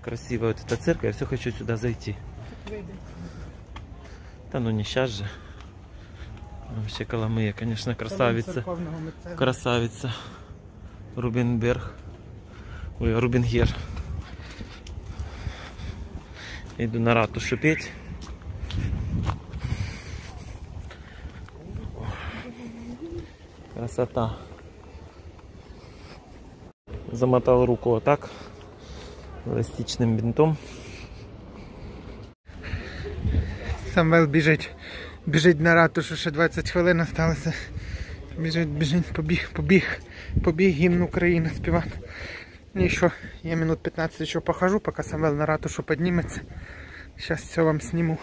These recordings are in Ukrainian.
Красивая вот эта церковь. Я все хочу сюда зайти. Да ну не сейчас же. Вообще Коломия, конечно, красавица. Красавица. Рубенберг. Ой, Рубенгер. Иду на ратушу петь. Красота. Замотал руку вот так. Еластичним бинтом. Самвел біжить на ратушу, ще 20 хвилин залишилося. Біжить, побіг гімн України співати. Ну що, я минут 15 еще похожу, пока Самвел на ратушу поднимется. Сейчас все вам сниму.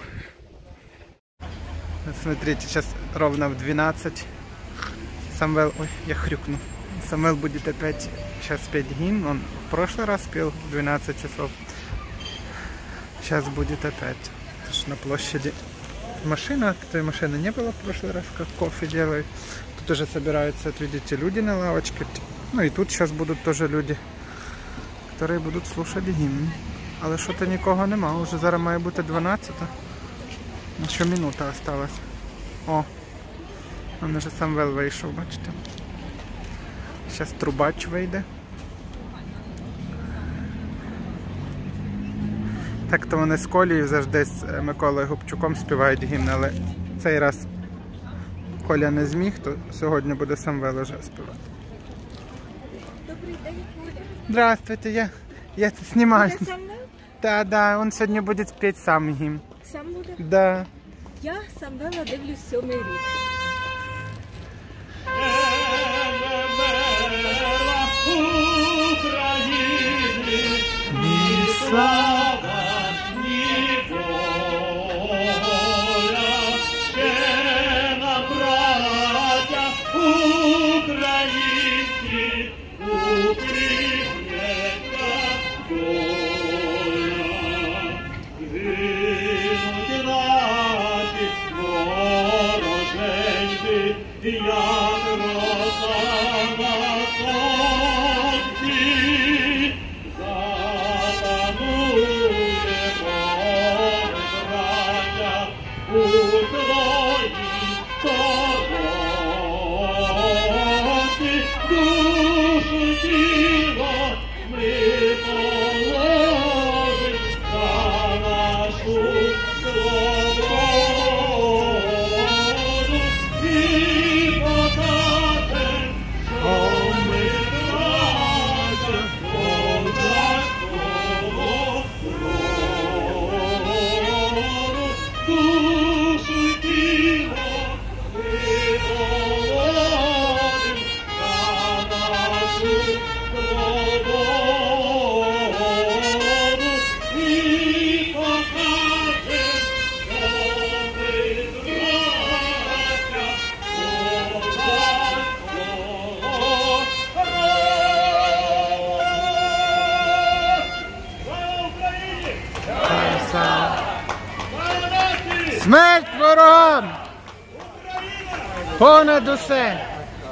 Смотрите, сейчас ровно в 12. Самвел, ой, я хрюкну. Самвел будет опять сейчас петь гимн. Он в прошлый раз пел в 12 часов. Сейчас будет опять. Это ж на площади машина. Той машины не было в прошлый раз, как кофе делают. Тут уже собираются, видите, люди на лавочке. Ну и тут сейчас будут тоже люди, які будуть слухати гімн. Але що-то нікого нема, уже зараз має бути 12. Ще минута осталась. О, он вже Самвел вийшов, бачите. Зараз трубач вийде. Так-то вони з Колею завжди з Миколою Губчуком співають гімн, але цей раз Коля не зміг, то сьогодні буде Самвел уже співати. Добрий день, Коля. Здравствуйте, я снимаю. Да, он сегодня будет спеть сам гимн. Сам буде? Да. Я Самвела дивлюсь 7-й рік. Ні слава, ні воля, ще нам, браття українці, укріпнеться доля. Гинуть наші вороженьки, як роса на сонці. У твоїй коронці душу тіло ми положим за нашу свободу і покажем, що ми браття козацького роду. Душу й тіло ми положим за нашу свободу і покажем, що ми браття козацького роду. Смерть ворогам! Понад усе!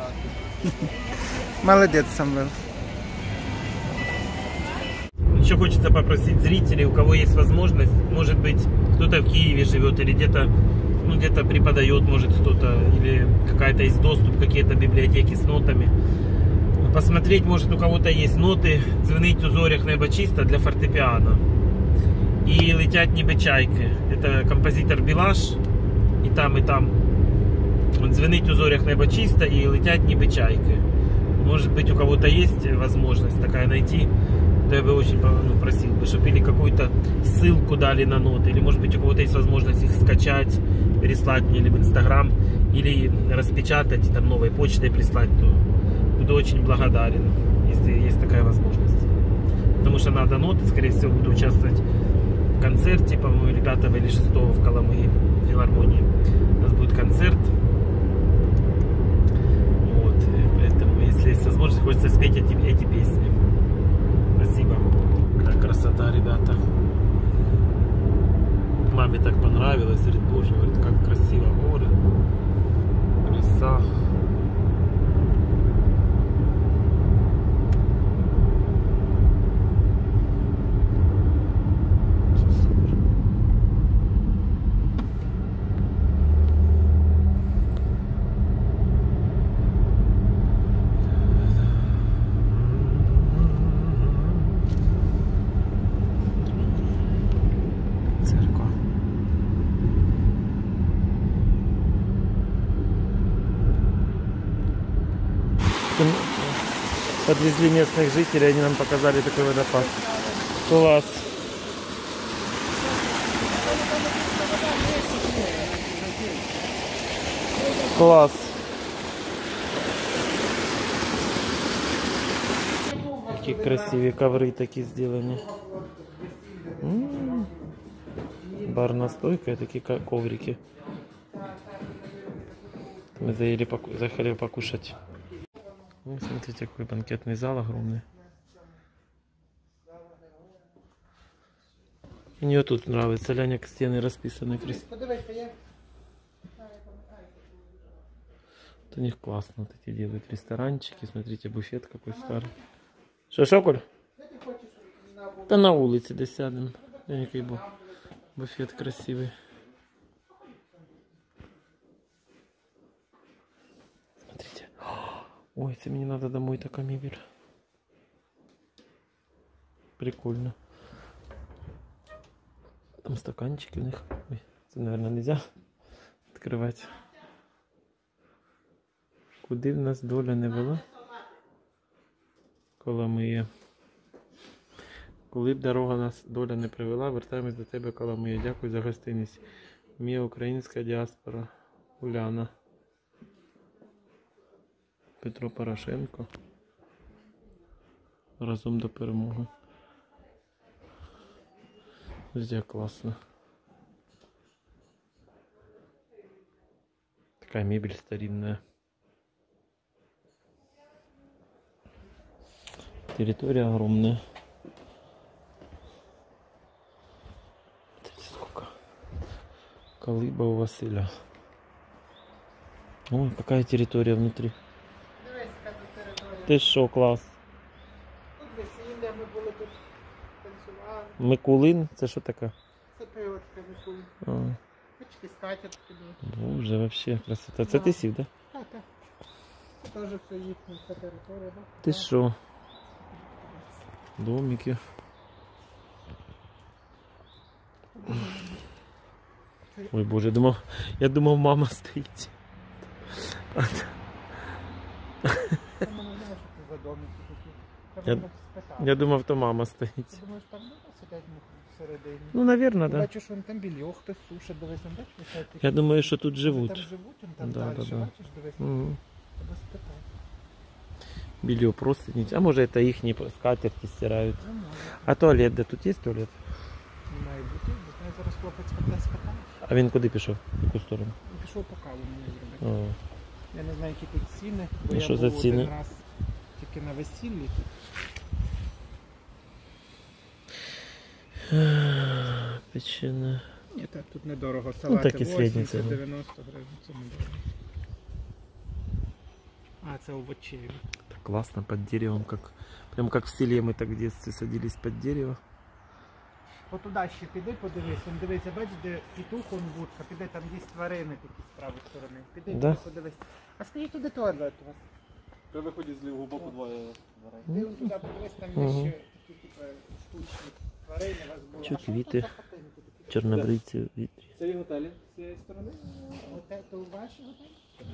Молодец, Самвел. Еще хочется попросить зрителей, у кого есть возможность, может быть, кто-то в Киеве живет или где-то, ну, где-то преподает, может кто-то, или какая-то есть доступ, какие-то библиотеки с нотами. Посмотреть, может, у кого-то есть ноты «Дзвенить у зорях небо чисто» для фортепиано. И «Летять ніби чайки». Это композитор Білаш. И там «Дзвенить у зорях небо чисто» и «Летять ніби чайки». Может быть, у кого-то есть возможность такая найти, то я бы очень просил бы, чтобы или какую-то ссылку дали на ноты, или может быть у кого-то есть возможность их скачать, переслать мне или в Инстаграм, или распечатать и там новой почтой прислать, то буду очень благодарен, если есть такая возможность. Потому что надо ноты, скорее всего, буду участвовать в концерте, по-моему, 5 или 6 в Коломые, в филармонии. У нас будет концерт. Вот, поэтому, если есть возможность, хочется спеть эти песни. Спасибо. Какая красота, ребята. Маме так понравилось, говорит, боже, говорит, как красиво горы, леса. Подвезли местных жителей, они нам показали такой водопад. Класс. Класс. Какие красивые ковры такие сделаны. Барная стойка и такие коврики. Мы захотели покушать. Ну, смотрите, какой банкетный зал огромный. Мне тут нравится, Ляня, стены расписаны красиво. У них классно вот эти делают ресторанчики. Смотрите, буфет какой старый. Что, Коль? Да на улице десь сядем. Який буфет красивый. Смотрите. Ой, это мне надо домой такая мебель. Прикольно. Там стаканчики у них. Ой, это, наверное, нельзя открывать. Куди в нас доля не була? Коломия. Коли б дорога нас доля не привела, вертаємось до тебе, Коломия. Дякую за гостинність. Мія українська діаспора. Уляна. Петро Порошенко. Разом до перемоги. Везде классно. Такая мебель старинная. Территория огромная. Смотрите, сколько. Колыба у Василя. Ой, какая территория внутри. Ты шо, класс. Тут весілля, ми були тут танцювали. Микулин, це що таке? Це пивотка Микулин. А, Почки скатять тобі. боже, вообще красота. Це ти сів, да? Так. Це теж все їхня територія, так? Ти що? Домики. Ой, боже, я думав, мама стоїть. Я думав, то мама стоїть. Ти думаєш, там люди сидять всередині? Ну, наверное, да. Бачиш, вон там більйо, хтось сушить, дивись, там бачиш? Я думаю, що тут Там живуть. живуть, там Да, далі, да, да. бачиш, дивись, Угу. тебе спитати. Белье просто не... А может это их скатерти стирают. Не може. А туалет, де тут є туалет? Не має бути, бо знає, зараз хлопець спитає, спитає. А він куди пішов? В яку сторону? Він пішов по каву мені зробити. О. Я не знаю, які тут ціни, бо А я що був за ціни? один раз тільки на весіллі тут. Печене. Ні, так, тут недорого. Салати такі середні 80, ціни. 90 гривень, це недорого. А, це овочеві. Так классно под деревом, прям как в селе мы так в детстве садились под дерево. От туди ще піди, подивись, он дивися, бач, де петух, он будка, піди, там є тварини такі з правої сторони. Піди, Да? туди подивись. А скажіть, туди туалет у вас. При виході з лівого боку двоє. Ти он туди подивись, там є Мгм. ще такі, типу, штучні тварини у вас були. Чу, А що квіти. тут за хатинки такі? Чернобрийцы в вітрі. Це і готелі з цієї сторони. Оте, то ваші готелі?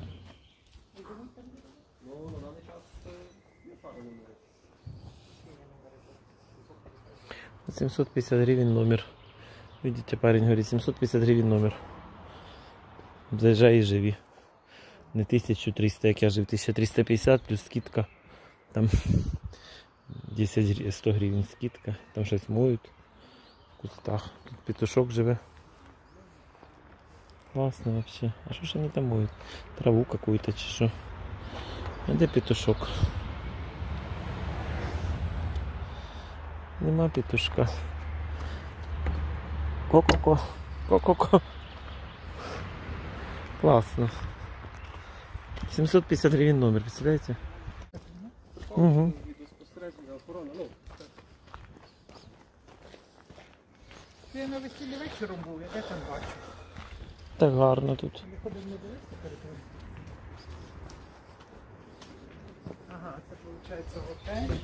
Ну, на даний час є пару номерів. 750 гривен номер. Видите, парень говорит, 750 гривен номер. Заезжай и живи. Не 1300, як я жив, 1350 плюс скидка. Там 100 гривен скидка. Там щось моють в кустах. Тут петушок живе. Классно вообще. А что ж они там моют? Траву какую-то чи що? А де петушок? Нема петушка. Ко-ко-ко. Ко-ко-ко. Классно. 750 гривен номер, представляете? Угу. Відеоспостереження, охорона. Ну, Я на весіллі вечором був, я де там бачу. Так гарно тут. Виходив не дивитися перед тим. Ага, це виходить готель.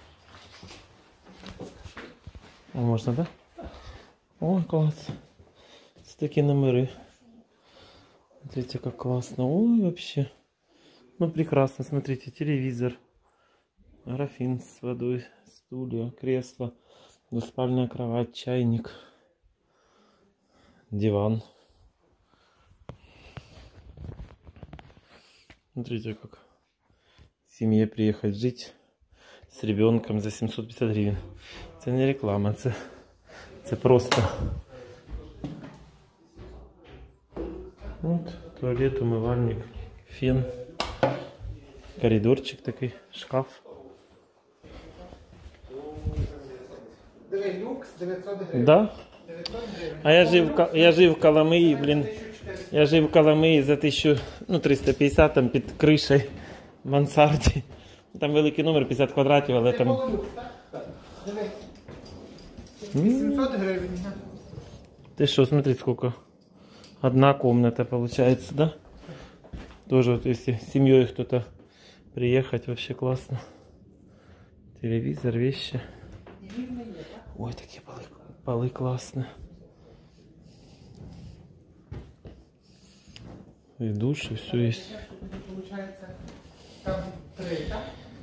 О, можно, да? О, класс. Це такі номери. Смотрите, как классно. Ой, вообще. Ну, прекрасно. Смотрите, телевизор. Графин с водой, стулья, кресло, двуспальная кровать, чайник, диван. Смотрите, как семье приехать жить с ребенком за 750 гривен. Это не реклама, это просто. Вот, туалет, умывальник, фен, коридорчик такой, шкаф. Люкс 900 гривень. Да? 900 гривень. А я жив в Коломиї, блін. Я жив в Коломиї за 1350 там під кришею в мансарді. Там великий номер, 50 квадратів, але Це там... полулюкс, так? Так. Дивись. 800 гривень. га. Ты что, смотри, сколько. Одна комната получается, да? Тоже вот если с семьей кто-то приехать, вообще классно. Телевизор, вещи. Ой, такие полы классные. И душ, и все есть. Получається, там 3, так?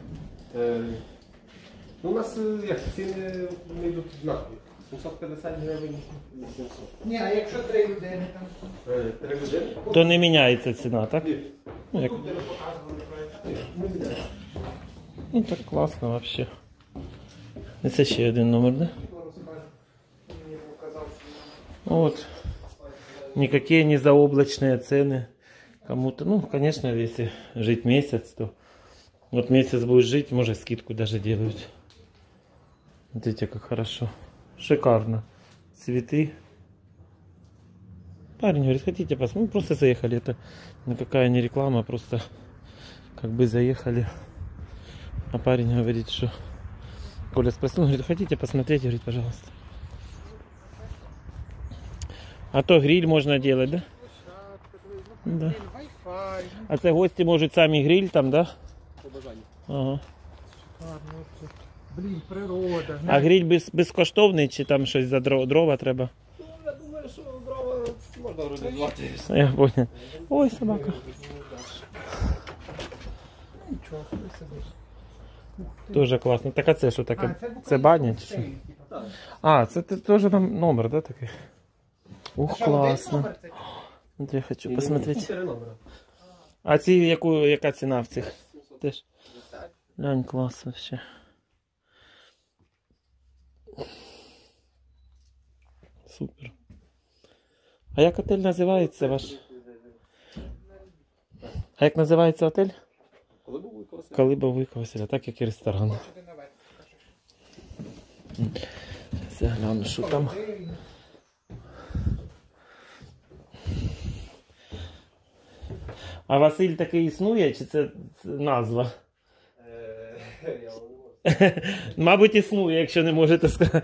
Ну, у нас як ціни не йдуть однакові. 750 гривень і 700. Ні, а якщо 3 людини там? 3 години? То не меняется цена, так? Ні. Ну, як- Тут тебе показували проєкт. Не буде. ну так классно вообще. Это ще один номер, да? Мені показав, що Вот. Никакие не заоблачные цены. Кому-то, ну, конечно, если жить месяц, то вот месяц будешь жить, может, скидку даже делают. Смотрите, как хорошо. Шикарно. Цветы. Парень говорит, хотите посмотреть? Мы просто заехали. Это никакая не реклама, просто как бы заехали. А парень говорит, что... Коля спросил, он говорит, хотите посмотреть? Говорит, пожалуйста. А то гриль можно делать, да? Да. Wi-Fi. А це гості можуть самі гриль там, да? По бажанню. Ага. Ладно, це, блін, природа. А гриль безкоштовний чи там щось за дрова треба? Ну, я думаю, що дрова можна організувати. Я понял. Ой, собака. Нічого, ти сидиш. Дуже класно. Так а це що таке? буквально Це баня чи що? стиль, типу. А, це теж номер, да, такий? Ух, Що, один класно. номер це? От я хочу посмотреть. 4 номера. А ці яка ціна в цих? Теж? Глянь, клас вообще. Супер. А як отель називається ваш? А як називається отель? Коли був Вуйко Колиба Вуйка Василя, так як і ресторан. Сюди наверх покажи. Загляну, що там. Холодильник. А Василь такий існує, чи це назва? Я вам не можу. Мабуть, існує, якщо не можете сказати.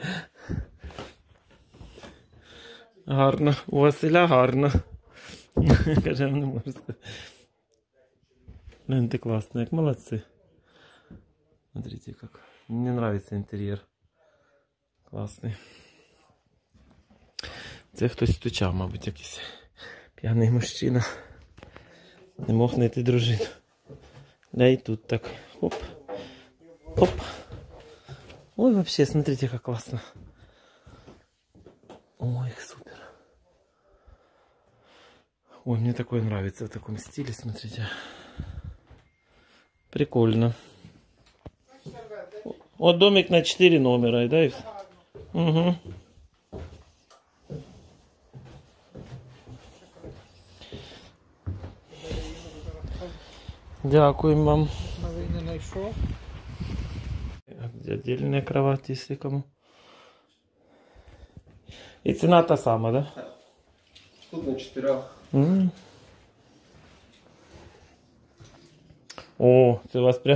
Гарно. У Василя гарно. Каже, не можу сказати. Блин, ты классный, как молодцы. Смотрите, как. Мне нравится интерьер. Классный. Це хтось стучав, мабуть, якийсь п'яний мужчина. Не мог знайти дружину. Да и тут так. Оп. Оп. Ой, вообще, смотрите, как классно. Ой, супер. Ой, мне такое нравится в таком стиле, смотрите. Прикольно. Вот домик на 4 номера, да? Угу. Дякуємо вам. Новий не знайшов. Отдельная кровать, если кому. И цена та сама, да? Тут на 4. О, це у вас прям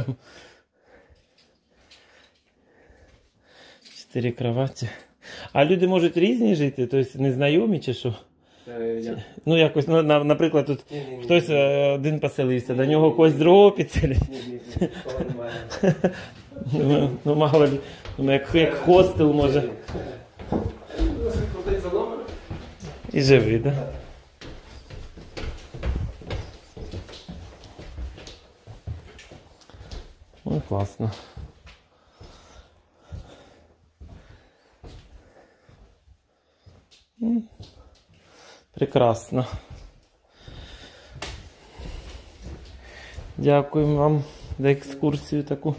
4 кроваті. А люди можуть різні жити, тобто незнайомі чи що? Я. Ну якось, ну, наприклад, тут Ні-ні-ні. хтось один поселився, до нього когось другого підселять. Ні, такого немає. Ну мало ли, ну, як хостел може. Крутиться номер. І живий, так? Да? Ой, класно. Прекрасно. Дякуємо вам за екскурсію таку.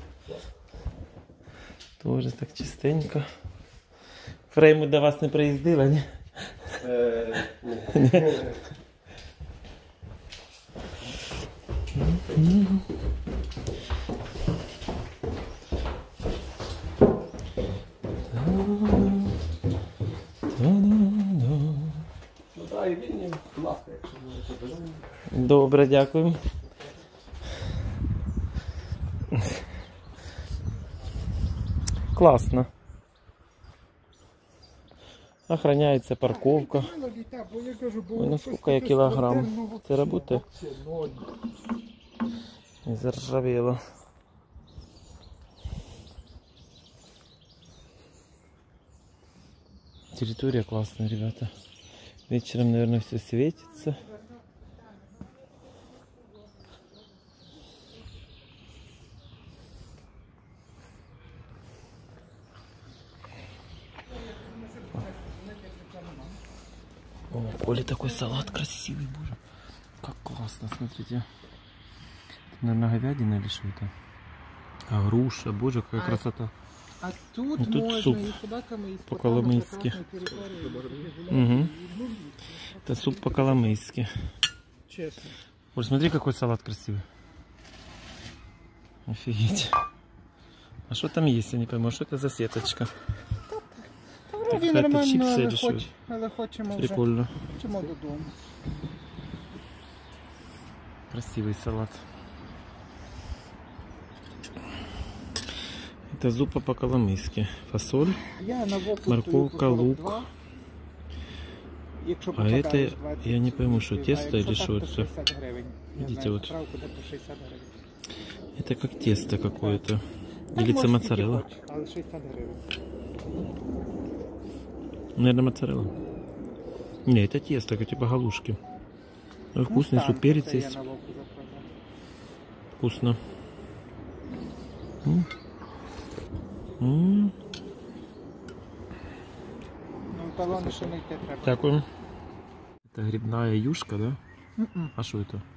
Тоже так чистенько. Фрейми до вас не приїздили, ні? Ну так, і вільні, будь ласка, якщо ви хочете. Добре, дякую. Класно. Охраняється парковка. Ой, ну сколько я кілограм? Це робота? Не заржавело. Территория классная, ребята. Вечером, наверное, все светится. О, Коля, такой салат красивый, боже. Как классно, смотрите. Это, наверное, говядина или что это? А груша, боже, какая красота. А тут, тут можно суп и по-коломийски. по-коломийски. Угу. Это суп по-коломийски. Честно. Боже, смотри, какой салат красивый. Офигеть. А что там есть, я не пойму, что это за сеточка? Вроді Какая-то нормально, чипсы или але, что? але хочемо вже. Прикольно. Хочемо додому. Красивый салат. Это зупа по-коломийски. Фасоль. Я на воку Морковка, стою по лук. 42. Якщо А почекаєш это, 20, я не пойму, что якщо тесто или так, что то это. 60 гривень. Я Видите, знаю, вот. справку, де по 60 гривень. Это как тесто какое-то. Так, Или это можеш моцарелла? скільки хочеш, але 60 гривень. Наверное, моцарелла. Не, это тесто, как типа галушки. Ой, вкусный суп, перец це я есть. на воку заправляю. Вкусно. М. М. Ну, талони ще не йти треба. Дякую. Это грибная юшка, да? Мгм. А что это?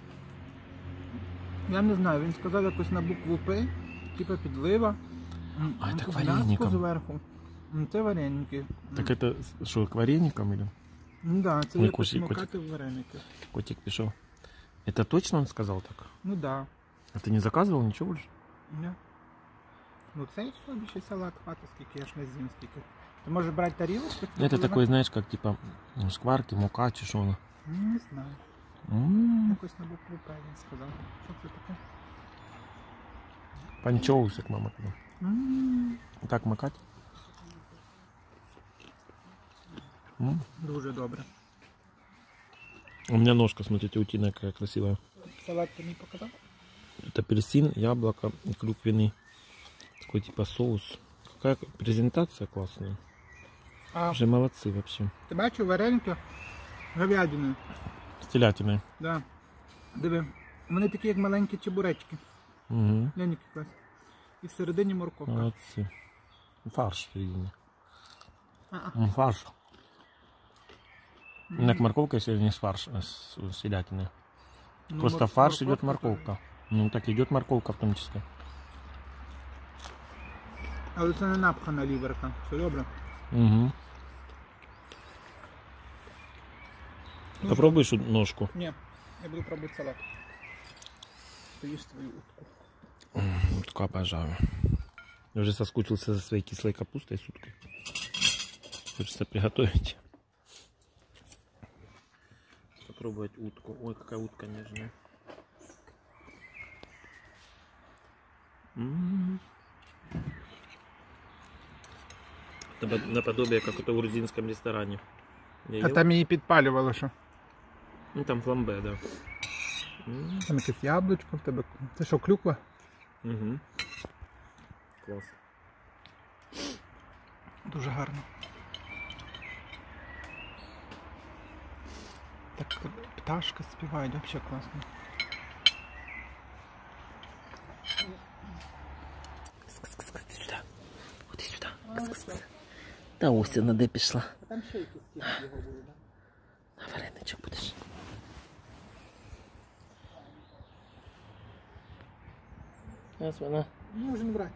Я не знаю, він сказав якось на букву П, типа підлива. А, це Тут вареником. м'яско зверху. Це вареники. Так это что, к вареникам или? Ну да, це Ой, якось котик, макати в вареники. Котик пришел. Это точно он сказал так? Ну да. А ты не заказывал ничего больше? Ні. Ну це і собі ще салат хватить, скільки я ж не з'їм скільки. Ти можеш брати тарілочку? Это такой, знаешь, как типа шкварки, мука, чешона. Не знаю. Якось на букву П він сказав. Що це таке? Панчоусик, мама. туда. М, Так макать? М. Дуже добре. У меня ножка, смотрите, утиная какая красивая. Салат ти мені показав? Это апельсин, яблоко, клюквенный. Такой типа соус. Какая презентация классная. А Уже молодцы вообще. ти бачив вареники говядиною? С телятиной. Да. Диви, вони такі як маленькі чебуречки. Угу. Глянь, якась. І всередині морковка. Молодцы. Фарш впереди. А-а. Фарш. Как морковка, если не с фарш, а с телятиной. Ну, Просто фарш идет морковка. морковка. Ну так идет морковка в том числе. Але це не напхана ліверка. Все добре. Угу. Попробуешь ножку. Ні, я буду пробувати салат. Ти їж свою утку. Утку обожаю. Я уже соскучился за своей кислой капустой с уткой. Хочется приготовить. Попробовать утку. Ой, какая утка нежная. Наподобие, как это в грузинском ресторане. Я А ел. там її підпалювало що? Ну там фламбе, да. Там якесь яблучко в тебе. Це що, клюква? Угу. Класс. Дуже гарно. Так пташка співає, взагалі класно. Иди сюда. Иди сюда. Та ось вона де пішла. А там ще якісь кіски його були, так? На вареничок будеш. Ось вона. Нужен врач.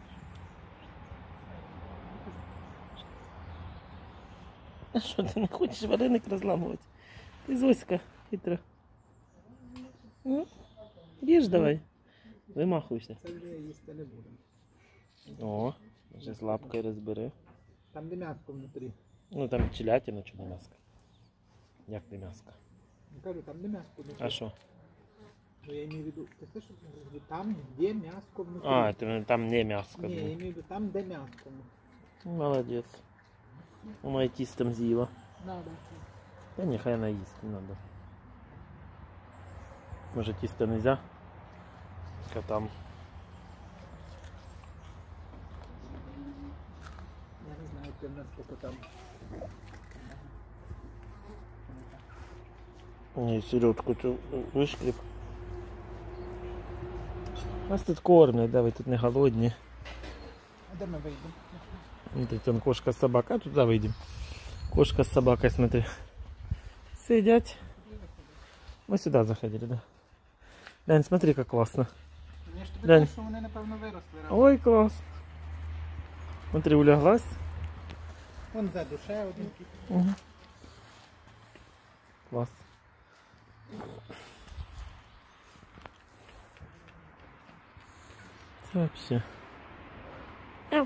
А що ти не хочеш вареник розламувати? Ти Зоська хитра. Ну, їж давай. Вимахуйся. Це вже їсти не будемо. О, вже з лапкою розбери. Там де м'яско внутрі. Ну там телятина, чи не м'яска. Як не м'яска? Я кажу, там де м'яско внутрі. А що? Ну я имею в виду, ты слышишь, там где мяско внутри. А, там не м'яска. Не, я имею в виду, там где мяско. Молодець. Вона і тістом з'їла. Надо. Та нехай вона їсть, не треба. Може тісто нельзя? Котам. Я не знаю, где насколько там. Ні, селедку цю вишкріп. Нас тут кормлять, да, ви тут не голодні. А де ми вийдемо? Ну, тут там кошка с собакой, а туда выйдем. Кошка с собакой, смотри. Сидят. Мы сюда заходили, да. Дань, смотри, как классно. Я ж тобі Дань. кажу, що вони, напевно, виросли. Ой, класс. Смотри, уляглась. Вон ззаду ще один. Угу. Класс. Это вообще. Мяу.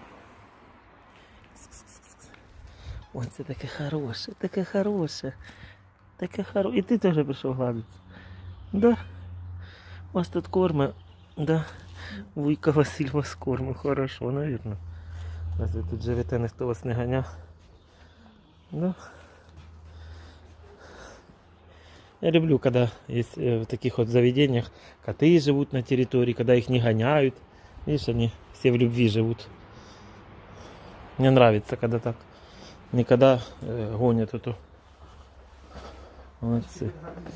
Ой, це таке хороше, таке хороше. Таке хороше. І ти теж прийшов гладитися. Да. У вас тут корма, да. Вуйка Василь вас корму, хорошо, наверное. Раз ви тут живете, ніхто вас не ганяв. Да. Я люблю, когда есть в таких вот заведениях коты живут на территории, когда их не гоняют. Видишь, они все в любви живут. Мне нравится, когда так. Не когда гонят эту. Молодцы.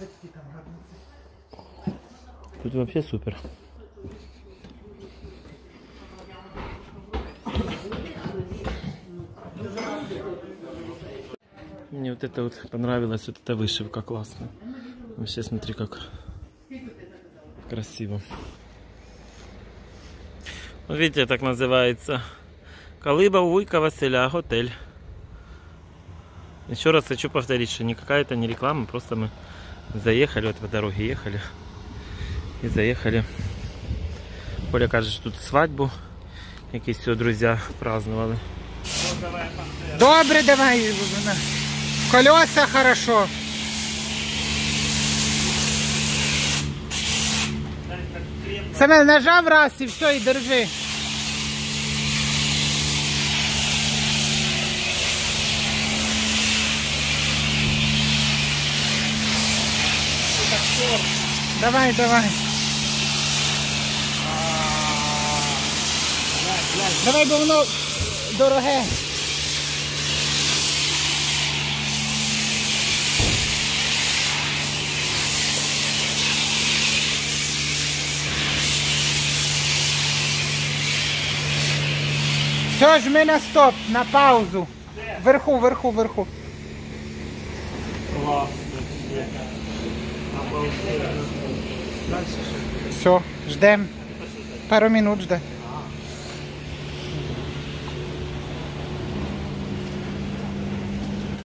Тут вообще супер. Мне вот это вот понравилось, вот эта вышивка классная. Вообще смотри, как красиво. Вот видите, так называется. Колыба у Вуйка Василя, готель. Еще раз хочу повторить, что никакая это не реклама, просто мы заехали, вот по дороге ехали. И заехали. Коля кажется, что тут свадьбу якісь все друзья праздновали. Добре, давай. Колеса хорошо. Семен, нажав раз і все, і держи. Давай, давай. Давай, бо воно дороге. Все, жми на стоп, на паузу. Вверху, вверху, вверху. Все, ждем. Пару минут ждем.